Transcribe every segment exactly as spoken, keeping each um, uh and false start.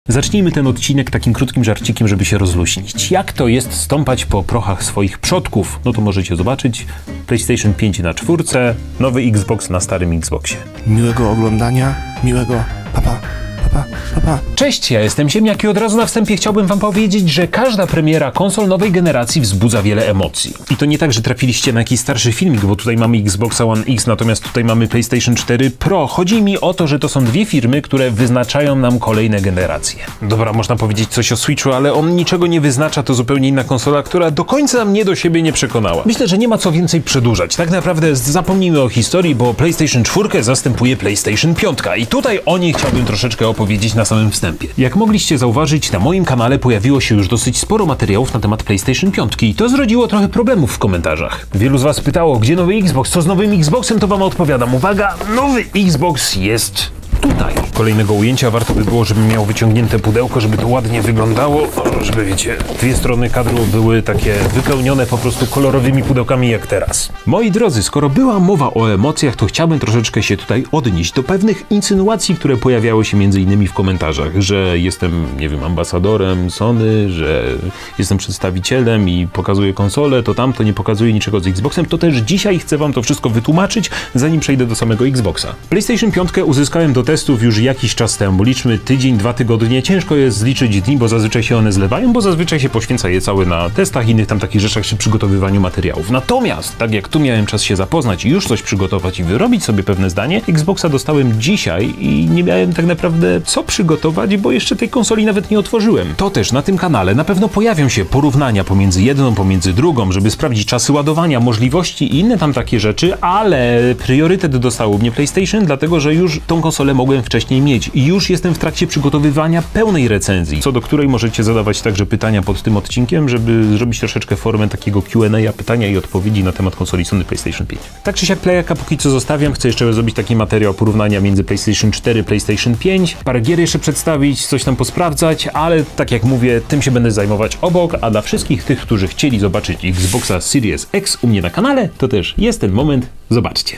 Zacznijmy ten odcinek takim krótkim żarcikiem, żeby się rozluźnić. Jak to jest stąpać po prochach swoich przodków? No to możecie zobaczyć. PlayStation pięć na czwórce, nowy Xbox na starym Xboxie. Miłego oglądania, miłego papa. Pa, pa, pa. Cześć, ja jestem Ziemniak i od razu na wstępie chciałbym wam powiedzieć, że każda premiera konsol nowej generacji wzbudza wiele emocji. I to nie tak, że trafiliście na jakiś starszy filmik, bo tutaj mamy Xboxa One X, natomiast tutaj mamy PlayStation cztery Pro. Chodzi mi o to, że to są dwie firmy, które wyznaczają nam kolejne generacje. Dobra, można powiedzieć coś o Switchu, ale on niczego nie wyznacza, to zupełnie inna konsola, która do końca mnie do siebie nie przekonała. Myślę, że nie ma co więcej przedłużać. Tak naprawdę zapomnijmy o historii, bo PlayStation cztery zastępuje PlayStation pięć i tutaj o niej chciałbym troszeczkę opowiedzieć na samym wstępie. Jak mogliście zauważyć, na moim kanale pojawiło się już dosyć sporo materiałów na temat PlayStation pięć i to zrodziło trochę problemów w komentarzach. Wielu z was pytało, gdzie nowy Xbox, co z nowym Xboxem, to wam odpowiadam. Uwaga, nowy Xbox jest tutaj. Kolejnego ujęcia warto by było, żebym miał wyciągnięte pudełko, żeby to ładnie wyglądało, żeby wiecie, dwie strony kadru były takie wypełnione po prostu kolorowymi pudełkami jak teraz. Moi drodzy, skoro była mowa o emocjach, to chciałbym troszeczkę się tutaj odnieść do pewnych insynuacji, które pojawiały się między innymi w komentarzach, że jestem, nie wiem, ambasadorem Sony, że jestem przedstawicielem i pokazuję konsolę, to tamto nie pokazuje niczego z Xboxem, to też dzisiaj chcę wam to wszystko wytłumaczyć, zanim przejdę do samego Xboxa. PlayStation pięć uzyskałem do testów już jakiś czas temu. Liczmy tydzień, dwa tygodnie. Ciężko jest zliczyć dni, bo zazwyczaj się one zlewają, bo zazwyczaj się poświęca je całe na testach, innych tam takich rzeczach, czy przygotowywaniu materiałów. Natomiast, tak jak tu miałem czas się zapoznać i już coś przygotować i wyrobić sobie pewne zdanie, Xboxa dostałem dzisiaj i nie miałem tak naprawdę co przygotować, bo jeszcze tej konsoli nawet nie otworzyłem. To też na tym kanale na pewno pojawią się porównania pomiędzy jedną, pomiędzy drugą, żeby sprawdzić czasy ładowania, możliwości i inne tam takie rzeczy, ale priorytet dostało mnie PlayStation, dlatego że już tą konsolę mogłem wcześniej mieć i już jestem w trakcie przygotowywania pełnej recenzji, co do której możecie zadawać także pytania pod tym odcinkiem, żeby zrobić troszeczkę formę takiego Q and A, pytania i odpowiedzi na temat konsoli Sony PlayStation pięć. Tak czy siak playaka póki co zostawiam, chcę jeszcze zrobić taki materiał porównania między PlayStation cztery, PlayStation pięć, parę gier jeszcze przedstawić, coś tam posprawdzać, ale tak jak mówię, tym się będę zajmować obok, a dla wszystkich tych, którzy chcieli zobaczyć Xboxa Series X u mnie na kanale, to też jest ten moment, zobaczcie.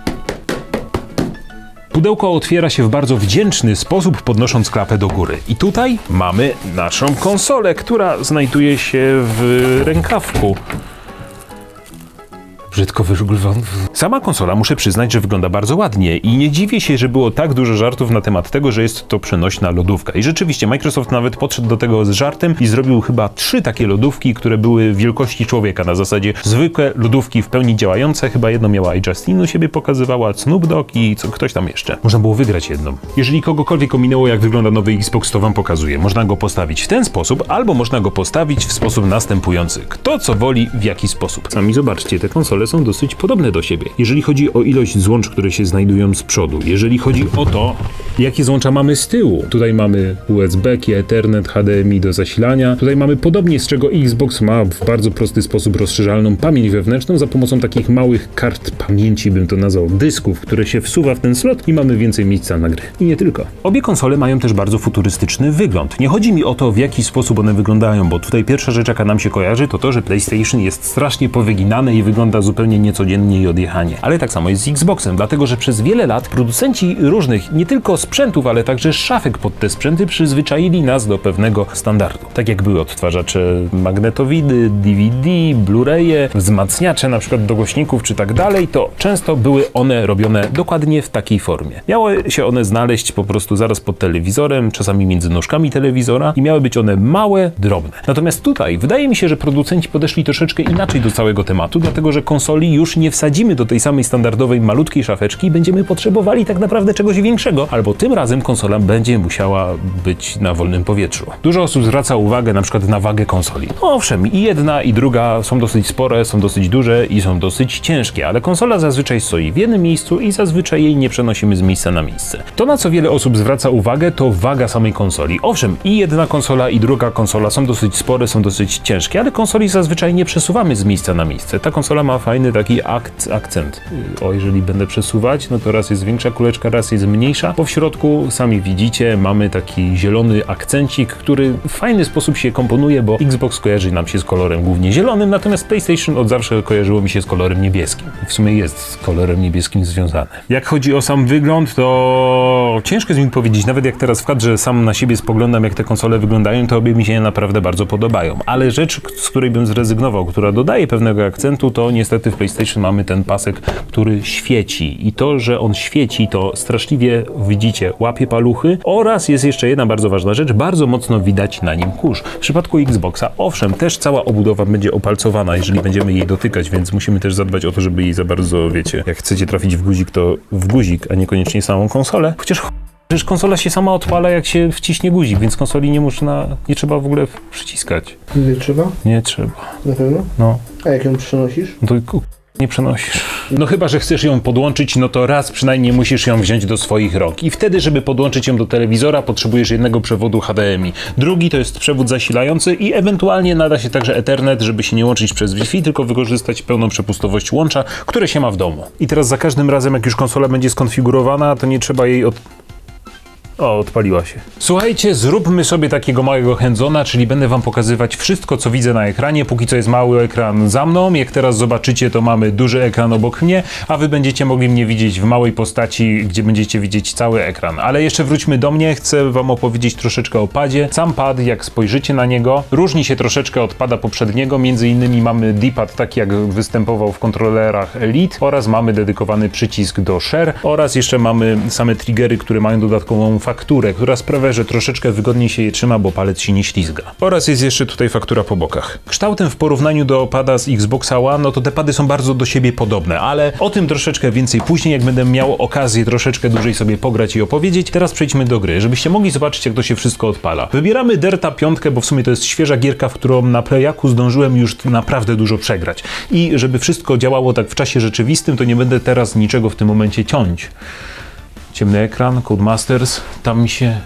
Pudełko otwiera się w bardzo wdzięczny sposób, podnosząc klapę do góry. I tutaj mamy naszą konsolę, która znajduje się w rękawku. Brzydko wygląda. Sama konsola, muszę przyznać, że wygląda bardzo ładnie i nie dziwię się, że było tak dużo żartów na temat tego, że jest to przenośna lodówka. I rzeczywiście Microsoft nawet podszedł do tego z żartem i zrobił chyba trzy takie lodówki, które były wielkości człowieka, na zasadzie zwykłe lodówki w pełni działające. Chyba jedną miała iJustine u siebie pokazywała, Snoop Dogg i co, ktoś tam jeszcze. Można było wygrać jedną. Jeżeli kogokolwiek ominęło, jak wygląda nowy Xbox, to wam pokazuję. Można go postawić w ten sposób, albo można go postawić w sposób następujący. Kto co woli, w jaki sposób. Sami zobaczcie, te konsole są dosyć podobne do siebie. Jeżeli chodzi o ilość złącz, które się znajdują z przodu, jeżeli chodzi o to, jakie złącza mamy z tyłu. Tutaj mamy U S B, Ethernet, H D M I do zasilania. Tutaj mamy podobnie, z czego Xbox ma w bardzo prosty sposób rozszerzalną pamięć wewnętrzną za pomocą takich małych kart pamięci, bym to nazwał, dysków, które się wsuwa w ten slot i mamy więcej miejsca na gry. I nie tylko. Obie konsole mają też bardzo futurystyczny wygląd. Nie chodzi mi o to, w jaki sposób one wyglądają, bo tutaj pierwsza rzecz, jaka nam się kojarzy, to to, że PlayStation jest strasznie powyginane i wygląda zupełnie niecodziennie i odjechanie. Ale tak samo jest z Xboxem, dlatego że przez wiele lat producenci różnych, nie tylko sprzętów, ale także szafek pod te sprzęty przyzwyczaili nas do pewnego standardu. Tak jak były odtwarzacze magnetowidy, D V D, Blu-raye, wzmacniacze na przykład do głośników czy tak dalej, to często były one robione dokładnie w takiej formie. Miały się one znaleźć po prostu zaraz pod telewizorem, czasami między nóżkami telewizora i miały być one małe, drobne. Natomiast tutaj wydaje mi się, że producenci podeszli troszeczkę inaczej do całego tematu, dlatego że konsoli już nie wsadzimy do tej samej standardowej malutkiej szafeczki i będziemy potrzebowali tak naprawdę czegoś większego, albo tym razem konsola będzie musiała być na wolnym powietrzu. Dużo osób zwraca uwagę na przykład na wagę konsoli. No owszem, i jedna i druga są dosyć spore, są dosyć duże i są dosyć ciężkie, ale konsola zazwyczaj stoi w jednym miejscu i zazwyczaj jej nie przenosimy z miejsca na miejsce. To, na co wiele osób zwraca uwagę, to waga samej konsoli. Owszem, i jedna konsola i druga konsola są dosyć spore, są dosyć ciężkie, ale konsoli zazwyczaj nie przesuwamy z miejsca na miejsce. Ta konsola ma fajny taki akt, akcent. O, jeżeli będę przesuwać, no to raz jest większa kuleczka, raz jest mniejsza, bo w środku, sami widzicie, mamy taki zielony akcencik, który w fajny sposób się komponuje, bo Xbox kojarzy nam się z kolorem głównie zielonym, natomiast PlayStation od zawsze kojarzyło mi się z kolorem niebieskim. W sumie jest z kolorem niebieskim związane. Jak chodzi o sam wygląd, to ciężko jest mi powiedzieć, nawet jak teraz w kadrze sam na siebie spoglądam, jak te konsole wyglądają, to obie mi się naprawdę bardzo podobają. Ale rzecz, z której bym zrezygnował, która dodaje pewnego akcentu, to niestety w PlayStation mamy ten pasek, który świeci. I to, że on świeci, to straszliwie, widzicie, łapie paluchy oraz jest jeszcze jedna bardzo ważna rzecz, bardzo mocno widać na nim kurz. W przypadku Xboxa, owszem, też cała obudowa będzie opalcowana, jeżeli będziemy jej dotykać, więc musimy też zadbać o to, żeby jej za bardzo, wiecie, jak chcecie trafić w guzik, to w guzik, a niekoniecznie samą konsolę. Chociaż przecież konsola się sama odpala, jak się wciśnie guzik, więc konsoli nie można, nie trzeba w ogóle przyciskać. Nie trzeba? Nie trzeba. Na pewno? No. A jak ją przenosisz? No to nie przenosisz. No chyba, że chcesz ją podłączyć, no to raz przynajmniej musisz ją wziąć do swoich rąk. I wtedy, żeby podłączyć ją do telewizora, potrzebujesz jednego przewodu H D M I. Drugi to jest przewód zasilający i ewentualnie nada się także Ethernet, żeby się nie łączyć przez Wi-Fi, tylko wykorzystać pełną przepustowość łącza, które się ma w domu. I teraz za każdym razem, jak już konsola będzie skonfigurowana, to nie trzeba jej od... O, odpaliła się. Słuchajcie, zróbmy sobie takiego małego hands-ona, czyli będę wam pokazywać wszystko, co widzę na ekranie. Póki co jest mały ekran za mną. Jak teraz zobaczycie, to mamy duży ekran obok mnie, a wy będziecie mogli mnie widzieć w małej postaci, gdzie będziecie widzieć cały ekran. Ale jeszcze wróćmy do mnie. Chcę wam opowiedzieć troszeczkę o padzie. Sam pad, jak spojrzycie na niego, różni się troszeczkę od pada poprzedniego. Między innymi mamy D-pad taki, jak występował w kontrolerach Elite oraz mamy dedykowany przycisk do Share oraz jeszcze mamy same triggery, które mają dodatkową fakturę, która sprawia, że troszeczkę wygodniej się je trzyma, bo palec się nie ślizga. Oraz jest jeszcze tutaj faktura po bokach. Kształtem w porównaniu do pada z Xboxa One, no to te pady są bardzo do siebie podobne, ale o tym troszeczkę więcej później, jak będę miał okazję troszeczkę dłużej sobie pograć i opowiedzieć. Teraz przejdźmy do gry, żebyście mogli zobaczyć, jak to się wszystko odpala. Wybieramy Dirta pięć, bo w sumie to jest świeża gierka, w którą na Playaku zdążyłem już naprawdę dużo przegrać. I żeby wszystko działało tak w czasie rzeczywistym, to nie będę teraz niczego w tym momencie ciąć. Ciemny ekran, Codemasters, tam mi się...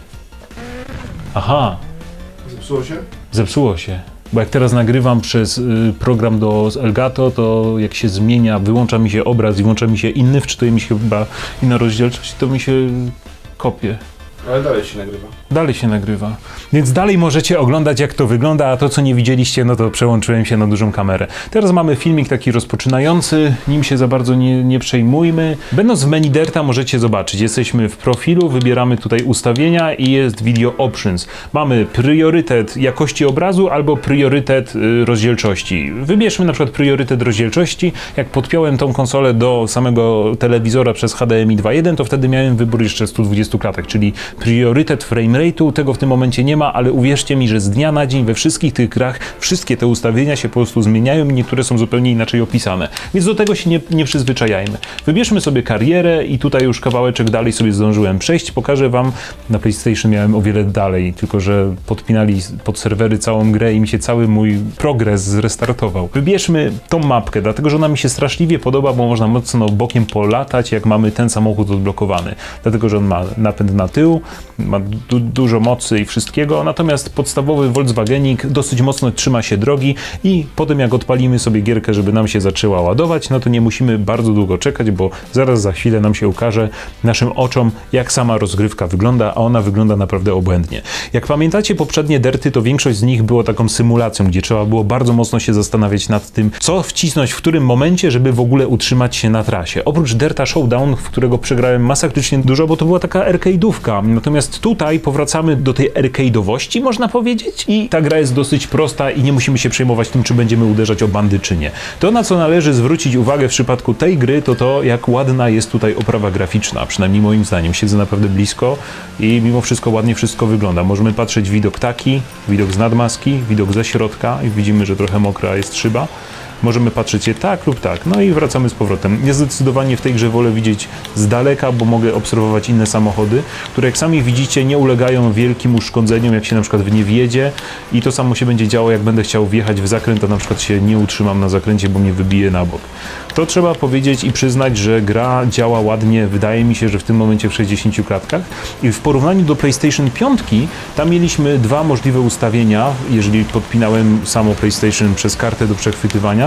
Aha. Zepsuło się? Zepsuło się. Bo jak teraz nagrywam przez y, program do Elgato, to jak się zmienia, wyłącza mi się obraz i włącza mi się inny, wczytuje mi się chyba inna rozdzielczość, to mi się kopie. Ale dalej się nagrywa. Dalej się nagrywa. Więc dalej możecie oglądać, jak to wygląda, a to, co nie widzieliście, no to przełączyłem się na dużą kamerę. Teraz mamy filmik taki rozpoczynający, nim się za bardzo nie, nie przejmujmy. Będąc w menu Dirta możecie zobaczyć, jesteśmy w profilu, wybieramy tutaj ustawienia i jest Video Options. Mamy priorytet jakości obrazu albo priorytet y, rozdzielczości. Wybierzmy na przykład priorytet rozdzielczości. Jak podpiąłem tą konsolę do samego telewizora przez H D M I dwa jeden, to wtedy miałem wybór jeszcze stu dwudziestu klatek, czyli priorytet frame rate'u, tego w tym momencie nie ma, ale uwierzcie mi, że z dnia na dzień we wszystkich tych grach wszystkie te ustawienia się po prostu zmieniają i niektóre są zupełnie inaczej opisane. Więc do tego się nie, nie przyzwyczajajmy. Wybierzmy sobie karierę i tutaj już kawałeczek dalej sobie zdążyłem przejść. Pokażę wam, na PlayStation miałem o wiele dalej, tylko że podpinali pod serwery całą grę i mi się cały mój progres zrestartował. Wybierzmy tą mapkę, dlatego że ona mi się straszliwie podoba, bo można mocno bokiem polatać, jak mamy ten samochód odblokowany. Dlatego, że on ma napęd na tył, ma du dużo mocy i wszystkiego, natomiast podstawowy Volkswagenik dosyć mocno trzyma się drogi i potem jak odpalimy sobie gierkę, żeby nam się zaczęła ładować, no to nie musimy bardzo długo czekać, bo zaraz za chwilę nam się ukaże naszym oczom, jak sama rozgrywka wygląda, a ona wygląda naprawdę obłędnie. Jak pamiętacie poprzednie Dirty, to większość z nich było taką symulacją, gdzie trzeba było bardzo mocno się zastanawiać nad tym, co wcisnąć w którym momencie, żeby w ogóle utrzymać się na trasie. Oprócz Dirta Showdown, w którego przegrałem masakrycznie dużo, bo to była taka arcade'ówka. Natomiast tutaj powracamy do tej arcade'owości, można powiedzieć, i ta gra jest dosyć prosta i nie musimy się przejmować tym, czy będziemy uderzać o bandy, czy nie. To, na co należy zwrócić uwagę w przypadku tej gry, to to, jak ładna jest tutaj oprawa graficzna, przynajmniej moim zdaniem. Siedzę naprawdę blisko i mimo wszystko ładnie wszystko wygląda. Możemy patrzeć widok taki, widok z nadmaski, widok ze środka i widzimy, że trochę mokra jest szyba. Możemy patrzeć je tak lub tak, no i wracamy z powrotem. Ja zdecydowanie w tej grze wolę widzieć z daleka, bo mogę obserwować inne samochody, które jak sami widzicie nie ulegają wielkim uszkodzeniom, jak się na przykład w nie wjedzie, i to samo się będzie działo, jak będę chciał wjechać w zakręt, a na przykład się nie utrzymam na zakręcie, bo mnie wybije na bok. To trzeba powiedzieć i przyznać, że gra działa ładnie, wydaje mi się, że w tym momencie w sześćdziesięciu klatkach, i w porównaniu do PlayStation pięć, tam mieliśmy dwa możliwe ustawienia, jeżeli podpinałem samo PlayStation przez kartę do przechwytywania,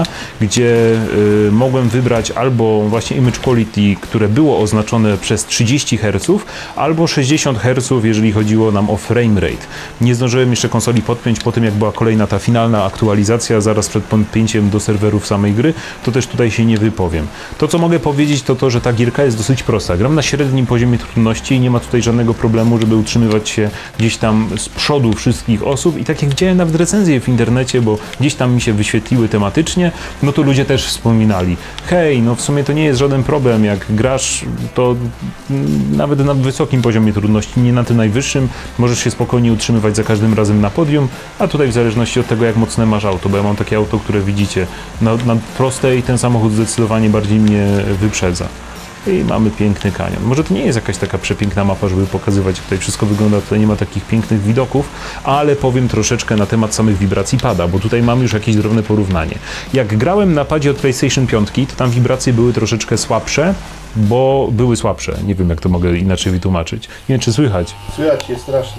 gdzie y, mogłem wybrać albo właśnie image quality, które było oznaczone przez trzydzieści herców, albo sześćdziesiąt herców, jeżeli chodziło nam o frame rate. Nie zdążyłem jeszcze konsoli podpiąć po tym, jak była kolejna ta finalna aktualizacja, zaraz przed podpięciem do serwerów samej gry, to też tutaj się nie wypowiem. To, co mogę powiedzieć, to to, że ta gierka jest dosyć prosta. Gram na średnim poziomie trudności i nie ma tutaj żadnego problemu, żeby utrzymywać się gdzieś tam z przodu wszystkich osób i tak jak widziałem nawet recenzje w internecie, bo gdzieś tam mi się wyświetliły tematycznie, no to ludzie też wspominali, hej, no w sumie to nie jest żaden problem, jak grasz, to nawet na wysokim poziomie trudności, nie na tym najwyższym, możesz się spokojnie utrzymywać za każdym razem na podium, a tutaj w zależności od tego, jak mocne masz auto, bo ja mam takie auto, które widzicie, na, na prostej ten samochód zdecydowanie bardziej mnie wyprzedza. I mamy piękny kanion. Może to nie jest jakaś taka przepiękna mapa, żeby pokazywać, jak tutaj wszystko wygląda, tutaj nie ma takich pięknych widoków, ale powiem troszeczkę na temat samych wibracji pada, bo tutaj mam już jakieś drobne porównanie. Jak grałem na padzie od PlayStation pięć, to tam wibracje były troszeczkę słabsze, bo były słabsze. Nie wiem, jak to mogę inaczej wytłumaczyć. Nie wiem, czy słychać? Słychać je strasznie.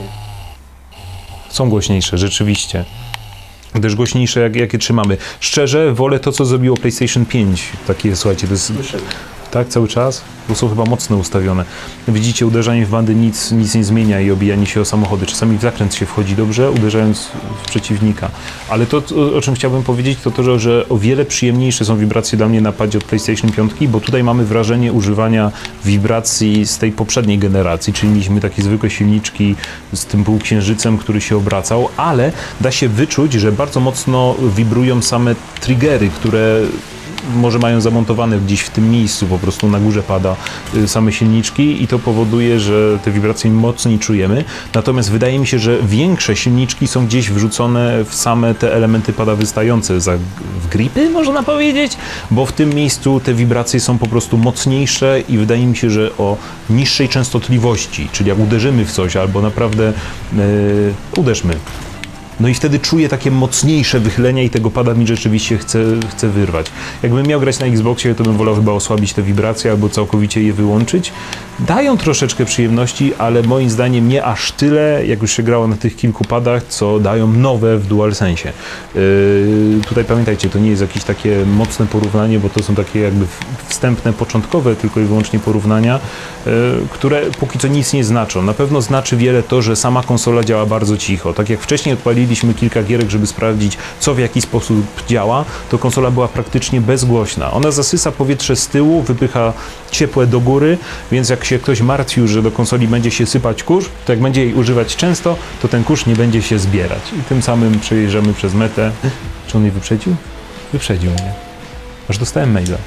Są głośniejsze, rzeczywiście. Też głośniejsze, jak, jakie trzymamy. Szczerze, wolę to, co zrobiło PlayStation pięć. Takie, słuchajcie, to jest... Słyszę. Tak, cały czas? Bo są chyba mocno ustawione. Widzicie, uderzanie w bandy nic, nic nie zmienia i obijanie się o samochody. Czasami w zakręt się wchodzi dobrze, uderzając w przeciwnika. Ale to, o czym chciałbym powiedzieć, to to, że o wiele przyjemniejsze są wibracje dla mnie na padzie od PlayStation pięć, bo tutaj mamy wrażenie używania wibracji z tej poprzedniej generacji, czyli mieliśmy takie zwykłe silniczki z tym półksiężycem, który się obracał, ale da się wyczuć, że bardzo mocno wibrują same triggery, które może mają zamontowane gdzieś w tym miejscu, po prostu na górze pada y, same silniczki i to powoduje, że te wibracje mocniej czujemy. Natomiast wydaje mi się, że większe silniczki są gdzieś wrzucone w same te elementy pada wystające, za, w gripy można powiedzieć, bo w tym miejscu te wibracje są po prostu mocniejsze i wydaje mi się, że o niższej częstotliwości, czyli jak uderzymy w coś albo naprawdę yy, uderzmy. No i wtedy czuję takie mocniejsze wychylenia i tego pada mi rzeczywiście chce, chce wyrwać. Jakbym miał grać na Xboxie, to bym wolał chyba osłabić te wibracje albo całkowicie je wyłączyć. Dają troszeczkę przyjemności, ale moim zdaniem nie aż tyle, jak już się grało na tych kilku padach, co dają nowe w DualSense. Yy, tutaj pamiętajcie, to nie jest jakieś takie mocne porównanie, bo to są takie jakby wstępne, początkowe tylko i wyłącznie porównania, yy, które póki co nic nie znaczą. Na pewno znaczy wiele to, że sama konsola działa bardzo cicho. Tak jak wcześniej odpaliliśmy kilka gierek, żeby sprawdzić, co w jaki sposób działa, to konsola była praktycznie bezgłośna. Ona zasysa powietrze z tyłu, wypycha ciepłe do góry, więc jak się ktoś martwił, że do konsoli będzie się sypać kurz, to jak będzie jej używać często, to ten kurz nie będzie się zbierać. I tym samym przejeżdżamy przez metę. Czy on mnie wyprzedził? Wyprzedził mnie. Aż dostałem maila.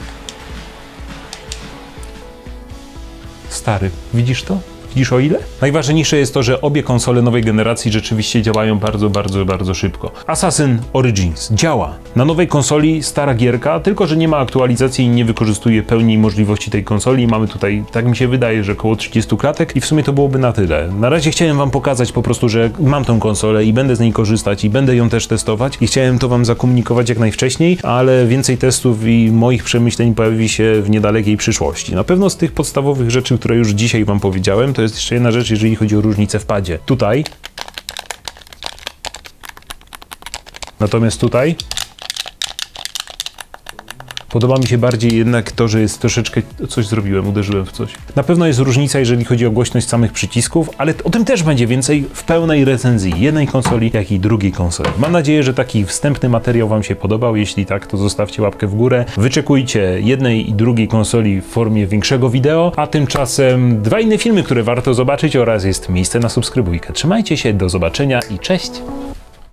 Stary, widzisz to? Widzisz o ile? Najważniejsze jest to, że obie konsole nowej generacji rzeczywiście działają bardzo, bardzo, bardzo szybko. Assassin Origins działa. Na nowej konsoli stara gierka, tylko że nie ma aktualizacji i nie wykorzystuje pełni możliwości tej konsoli. Mamy tutaj, tak mi się wydaje, że około trzydzieści klatek i w sumie to byłoby na tyle. Na razie chciałem wam pokazać po prostu, że mam tą konsolę i będę z niej korzystać i będę ją też testować i chciałem to wam zakomunikować jak najwcześniej, ale więcej testów i moich przemyśleń pojawi się w niedalekiej przyszłości. Na pewno z tych podstawowych rzeczy, które już dzisiaj wam powiedziałem, to jest jeszcze jedna rzecz, jeżeli chodzi o różnicę w padzie. Tutaj, natomiast tutaj podoba mi się bardziej jednak to, że jest troszeczkę... Coś zrobiłem, uderzyłem w coś. Na pewno jest różnica, jeżeli chodzi o głośność samych przycisków, ale o tym też będzie więcej w pełnej recenzji jednej konsoli, jak i drugiej konsoli. Mam nadzieję, że taki wstępny materiał wam się podobał. Jeśli tak, to zostawcie łapkę w górę. Wyczekujcie jednej i drugiej konsoli w formie większego wideo, a tymczasem dwa inne filmy, które warto zobaczyć oraz jest miejsce na subskrybujkę. Trzymajcie się, do zobaczenia i cześć!